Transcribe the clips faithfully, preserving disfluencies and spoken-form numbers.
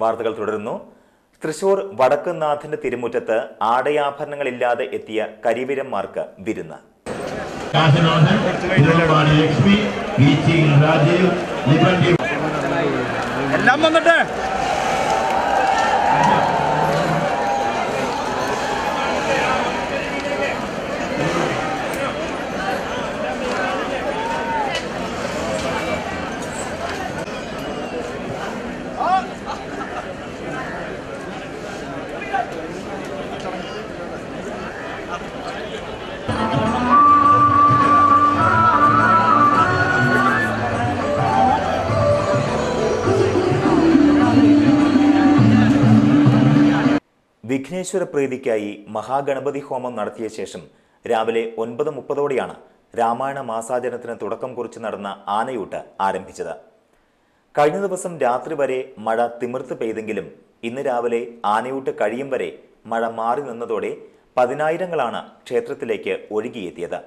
വാർത്തകൾ തുടരുന്നു. തൃശൂർ വടക്കുംനാഥന്റെ തിരുമുറ്റത്ത് ആടയാഭരണങ്ങളില്ലാതെ എത്തിയ കരിവീരന്മാർക്ക് വിരുന്ന്. എല്ലാം വന്നിട്ട് വിഘ്നേശ്വര പ്രീതിക്കായി മഹാഗണപതി ഹോമം നടത്തിയ ശേഷം രാവിലെ ഒൻപത് മുപ്പതോടെയാണ് രാമായണ മാസാചരണത്തിന് തുടക്കം കുറിച്ച് നടന്ന ആനയൂട്ട് ആരംഭിച്ചത്. കഴിഞ്ഞ ദിവസം രാത്രി വരെ മഴ തിമിർത്ത് പെയ്തെങ്കിലും ഇന്ന് രാവിലെ ആനയൂട്ട് കഴിയും വരെ മഴ മാറി നിന്നതോടെ പതിനായിരങ്ങളാണ് ക്ഷേത്രത്തിലേക്ക് ഒഴുകിയെത്തിയത്.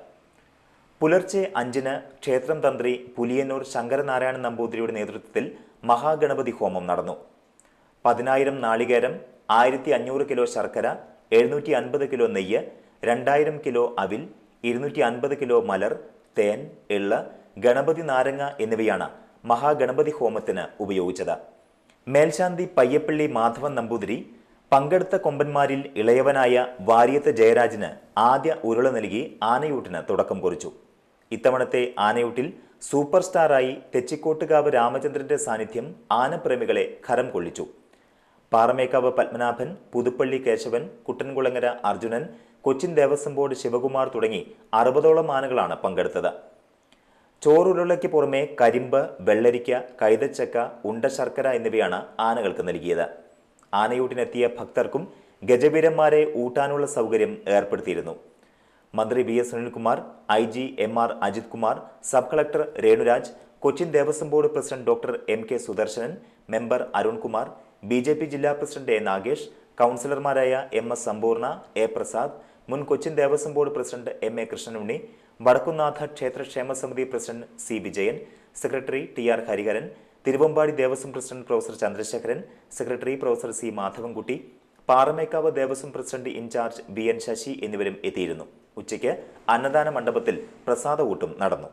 പുലർച്ചെ അഞ്ചിന് ക്ഷേത്രം തന്ത്രി പുലിയന്നൂർ ശങ്കരനാരായണ നമ്പൂതിരിയുടെ നേതൃത്വത്തിൽ മഹാഗണപതി ഹോമം നടന്നു. പതിനായിരം നാളികേരം, ആയിരത്തി അഞ്ഞൂറ് കിലോ ശർക്കര, എഴുന്നൂറ്റി അൻപത് കിലോ നെയ്യ്, രണ്ടായിരം കിലോ അവിൽ, ഇരുന്നൂറ്റി അൻപത് കിലോ മലർ, തേൻ, എള്ള്, ഗണപതി നാരങ്ങ എന്നിവയാണ് മഹാഗണപതി ഹോമത്തിന് ഉപയോഗിച്ചത്. മേൽശാന്തി പയ്യപ്പള്ളി മാധവൻ നമ്പൂതിരി പങ്കെടുത്ത കൊമ്പന്മാരിൽ ഇളയവനായ വാര്യത്ത് ജയരാജിന് ആദ്യ ഉരുള നൽകി ആനയൂട്ടിന് തുടക്കം കുറിച്ചു. ഇത്തവണത്തെ ആനയൂട്ടിൽ സൂപ്പർ സ്റ്റാറായി തെച്ചിക്കോട്ടുകാവ് രാമചന്ദ്രന്റെ സാന്നിധ്യം ആനപ്രേമികളെ ഖരം കൊള്ളിച്ചു. പാറമേക്കാവ് പത്മനാഭൻ, പുതുപ്പള്ളി കേശവൻ, കുട്ടൻകുളങ്ങര അർജുനൻ, കൊച്ചിൻ ദേവസ്വം ബോർഡ് ശിവകുമാർ തുടങ്ങി അറുപതോളം ആനകളാണ് പങ്കെടുത്തത്. ചോറുരുളയ്ക്ക് പുറമെ കരിമ്പ്, വെള്ളരിക്ക, കൈതച്ചക്ക, ഉണ്ട ശർക്കര എന്നിവയാണ് ആനകൾക്ക് നൽകിയത്. ആനയൂട്ടിനെത്തിയ ഭക്തർക്കും ഗജവീരന്മാരെ ഊട്ടാനുള്ള സൗകര്യം ഏർപ്പെടുത്തിയിരുന്നു. മന്ത്രി V S Sunilkumar, I G M R Ajith Kumar, sub collector Renuraj, Cochin Devaswom board president doctor M K Sudarsanan, member Arunkumar, B J P ജില്ലാ പ്രസിഡന്റ് എ നാഗേഷ്, കൗൺസിലർമാരായ M S Sampoorna, A Prasad, മുൻ Cochin Devaswom board president M A Krishnanunni, Vadakkumnatha ക്ഷേത്ര ക്ഷേമ samiti president C Vijayan, secretary T R Hariharan, Thiruvambadi Devaswom president professor Chandrasekharan, secretary professor C Madhavankutty, Paramekkavu Devaswom president in charge B N Sasi എന്നിവരും എത്തിയിരുന്നു. ഉച്ചയ്ക്ക് അന്നദാന മണ്ഡപത്തിൽ പ്രസാദകൂട്ടും നടന്നു.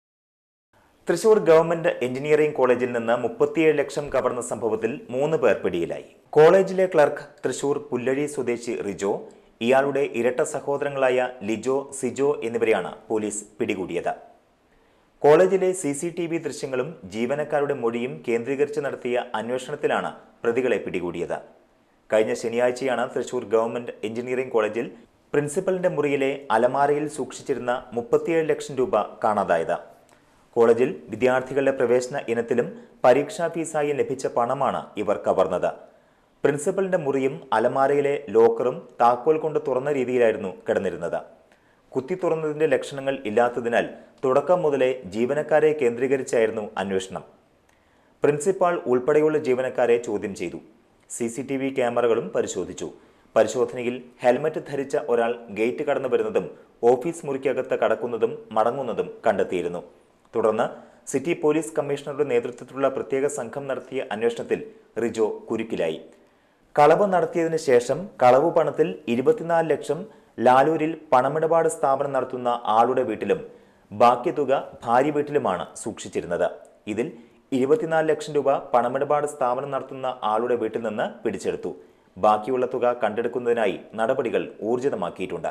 തൃശൂർ ഗവൺമെന്റ് എഞ്ചിനീയറിംഗ് കോളേജിൽ നിന്ന് മുപ്പത്തിയേഴ് ലക്ഷം കവർന്ന സംഭവത്തിൽ മൂന്ന് പേർ പിടിയിലായി. കോളേജിലെ ക്ലർക്ക് തൃശൂർ പുല്ലഴി സ്വദേശി റിജോ, ഇയാളുടെ ഇരട്ട സഹോദരങ്ങളായ ലിജോ, സിജോ എന്നിവരെയാണ് പോലീസ് പിടികൂടിയത്. കോളേജിലെ സി സി ടി വി ദൃശ്യങ്ങളും ജീവനക്കാരുടെ മൊഴിയും കേന്ദ്രീകരിച്ച് നടത്തിയ അന്വേഷണത്തിലാണ് പ്രതികളെ പിടികൂടിയത്. കഴിഞ്ഞ ശനിയാഴ്ചയാണ് തൃശൂർ ഗവൺമെന്റ് എഞ്ചിനീയറിംഗ് കോളേജിൽ പ്രിൻസിപ്പലിന്റെ മുറിയിലെ അലമാരയിൽ സൂക്ഷിച്ചിരുന്ന മുപ്പത്തിയേഴ് ലക്ഷം രൂപ കാണാതായത്. കോളേജിൽ വിദ്യാർത്ഥികളുടെ പ്രവേശന ഇനത്തിലും പരീക്ഷാ ഫീസായി ലഭിച്ച പണമാണ് ഇവർ കവർന്നത്. പ്രിൻസിപ്പലിന്റെ മുറിയും അലമാരയിലെ ലോക്കറും താക്കോൽ കൊണ്ട് തുറന്ന രീതിയിലായിരുന്നു കിടന്നിരുന്നത്. കുത്തി തുറന്നതിന്റെ ലക്ഷണങ്ങൾ ഇല്ലാത്തതിനാൽ തുടക്കം മുതലേ ജീവനക്കാരെ കേന്ദ്രീകരിച്ചായിരുന്നു അന്വേഷണം. പ്രിൻസിപ്പാൾ ഉൾപ്പെടെയുള്ള ജീവനക്കാരെ ചോദ്യം ചെയ്തു. സി സി ടി വി ക്യാമറകളും പരിശോധിച്ചു. പരിശോധനയിൽ ഹെൽമറ്റ് ധരിച്ച ഒരാൾ ഗേറ്റ് കടന്നു വരുന്നതും ഓഫീസ് മുറിക്കകത്ത് കടക്കുന്നതും മടങ്ങുന്നതും കണ്ടെത്തിയിരുന്നു. തുടർന്ന് സിറ്റി പോലീസ് കമ്മീഷണറുടെ നേതൃത്വത്തിലുള്ള പ്രത്യേക സംഘം നടത്തിയ അന്വേഷണത്തിൽ റിജോ കുരുക്കിലായി. കളവ് നടത്തിയതിനു ശേഷം കളവു പണത്തിൽ ഇരുപത്തിനാല് ലക്ഷം ലാലൂരിൽ പണമിടപാട് സ്ഥാപനം നടത്തുന്ന ആളുടെ വീട്ടിലും ബാക്കി തുക ഭാര്യ വീട്ടിലുമാണ് സൂക്ഷിച്ചിരുന്നത്. ഇതിൽ ഇരുപത്തിനാല് ലക്ഷം രൂപ പണമിടപാട് സ്ഥാപനം നടത്തുന്ന ആളുടെ വീട്ടിൽ നിന്ന് പിടിച്ചെടുത്തു. ബാക്കിയുള്ള തുക കണ്ടെടുക്കുന്നതിനായി നടപടികൾ ഊർജിതമാക്കിയിട്ടുണ്ട്.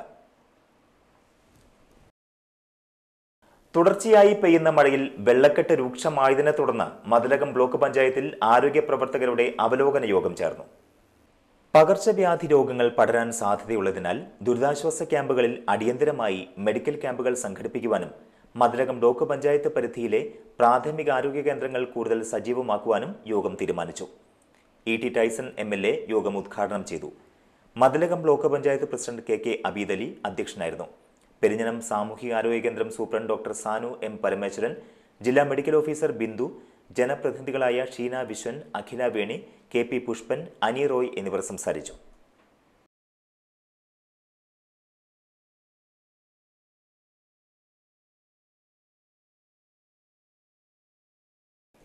തുടർച്ചയായി പെയ്യുന്ന മഴയിൽ വെള്ളക്കെട്ട് രൂക്ഷമായതിനെ തുടർന്ന് മതിലകം ബ്ലോക്ക് പഞ്ചായത്തിൽ ആരോഗ്യ പ്രവർത്തകരുടെ അവലോകന യോഗം ചേർന്നു. പകർച്ചവ്യാധി രോഗങ്ങൾ പടരാൻ സാധ്യതയുള്ളതിനാൽ ദുരിതാശ്വാസ ക്യാമ്പുകളിൽ അടിയന്തരമായി മെഡിക്കൽ ക്യാമ്പുകൾ സംഘടിപ്പിക്കുവാനും മതിലകം ബ്ലോക്ക് പഞ്ചായത്ത് പരിധിയിലെ പ്രാഥമിക ആരോഗ്യ കേന്ദ്രങ്ങൾ കൂടുതൽ സജീവമാക്കുവാനും യോഗം തീരുമാനിച്ചു. E T Tyson M L A യോഗം ഉദ്ഘാടനം ചെയ്തു. Mathilakam block panchayat president K K Abid Ali അധ്യക്ഷനായിരുന്നു. പെരിഞ്ഞനം സാമൂഹികാരോഗ്യ കേന്ദ്രം superintendent doctor Sanu M Parameswaran, ജില്ലാ മെഡിക്കൽ ഓഫീസർ ബിന്ദു, ജനപ്രതിനിധികളായ ഷീന വിശ്വൻ, അഖില വേണി, കെ പി പുഷ്പൻ, അനി റോയ് എന്നിവർ സംസാരിച്ചു.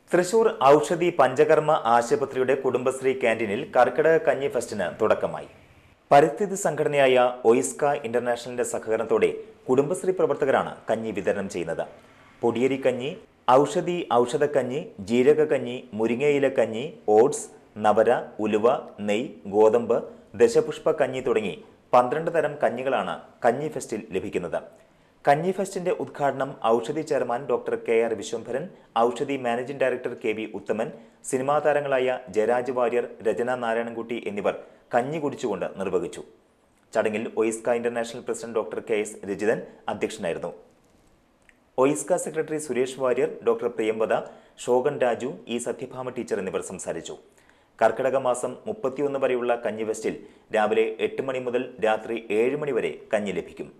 തൃശൂർ ഔഷധി പഞ്ചകർമ്മ ആശുപത്രിയുടെ കുടുംബശ്രീ ക്യാന്റീനിൽ കർക്കിടക കഞ്ഞി ഫെസ്റ്റിന് തുടക്കമായി. പരിസ്ഥിതി സംഘടനയായ ഒയിസ്ക ഇന്റർനാഷണലിന്റെ സഹകരണത്തോടെ കുടുംബശ്രീ പ്രവർത്തകരാണ് കഞ്ഞി വിതരണം ചെയ്യുന്നത്. പൊടിയരി കഞ്ഞി, ഔഷധി ഔഷധക്കഞ്ഞി, ജീരകക്കഞ്ഞി, മുരിങ്ങയില കഞ്ഞി, ഓട്സ്, നവര, ഉലുവ, നെയ്, ഗോതമ്പ്, ദശപുഷ്പ കഞ്ഞി തുടങ്ങി പന്ത്രണ്ട് തരം കഞ്ഞികളാണ് കഞ്ഞി ഫെസ്റ്റിൽ ലഭിക്കുന്നത്. കഞ്ഞി ഫെസ്റ്റിന്റെ ഉദ്ഘാടനം Oushadhi chairman doctor K R Viswambharan, Oushadhi managing director K V Uthaman, cinema താരങ്ങളായ ജയരാജ് വാര്യർ, രചന നാരായണൻകുട്ടി എന്നിവർ കഞ്ഞി കുടിച്ചുകൊണ്ട് നിർവഹിച്ചു. ചടങ്ങിൽ OISCA international president doctor K S Rajithan അധ്യക്ഷനായിരുന്നു. OISCA secretary Suresh Warrier, doctor Priyamvada, Shogan Raju, E Sathyabhama teacher എന്നിവർ സംസാരിച്ചു. കർക്കിടക മാസം മുപ്പത്തിയൊന്ന് വരെയുള്ള കഞ്ഞി ഫെസ്റ്റിൽ രാവിലെ എട്ട് മണി മുതൽ രാത്രി ഏഴ് മണി വരെ കഞ്ഞി ലഭിക്കും.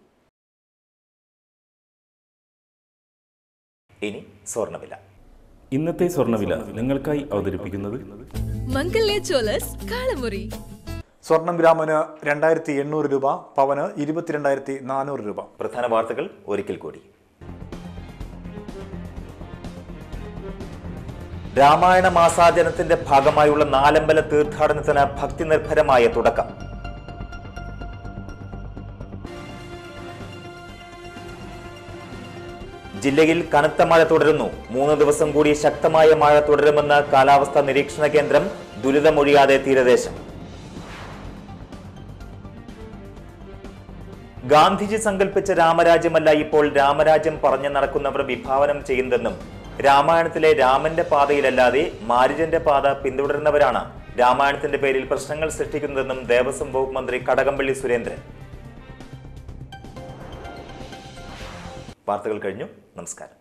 ഇനി സ്വർണ്ണവില. ഇന്നത്തെ സ്വർണ്ണവില നിങ്ങൾക്കായി അവതരിപ്പിക്കുന്നത് മംഗല്യ ജ്വല്ലേഴ്സ് കാളമുറി. സ്വർണം ഗ്രാമിന് രണ്ടായിരത്തി എണ്ണൂറ് രൂപ, പവന് ഇരുപത്തിരണ്ടായിരത്തി നാനൂറ് രൂപ. പ്രധാന വാർത്തകൾ ഒരിക്കൽ കൂടി. രാമായണ മാസാചരണത്തിന്റെ ഭാഗമായുള്ള നാലമ്പല തീർത്ഥാടനത്തിന് ഭക്തി നിർഭരമായ തുടക്കം. ജില്ലയിൽ കനത്ത മഴ തുടരുന്നു. മൂന്ന് ദിവസം കൂടി ശക്തമായ മഴ തുടരുമെന്ന് കാലാവസ്ഥാ നിരീക്ഷണ കേന്ദ്രം. ദുരിതമൊഴിയാതെ തീരദേശം. ഗാന്ധിജി സങ്കല്പിച്ച രാമരാജ്യമല്ല ഇപ്പോൾ രാമരാജ്യം പറഞ്ഞു നടക്കുന്നവർ വിഭാവനം ചെയ്യുന്നതെന്നും രാമായണത്തിലെ രാമന്റെ പാതയിലല്ലാതെ മാരിജന്റെ പാത പിന്തുടരുന്നവരാണ് രാമായണത്തിന്റെ പേരിൽ പ്രശ്നങ്ങൾ സൃഷ്ടിക്കുന്നതെന്നും ദേവസ്വം വകുപ്പ് മന്ത്രി കടകംപള്ളി സുരേന്ദ്രൻ. വാർത്തകൾ കഴിഞ്ഞു. നമസ്കാരം.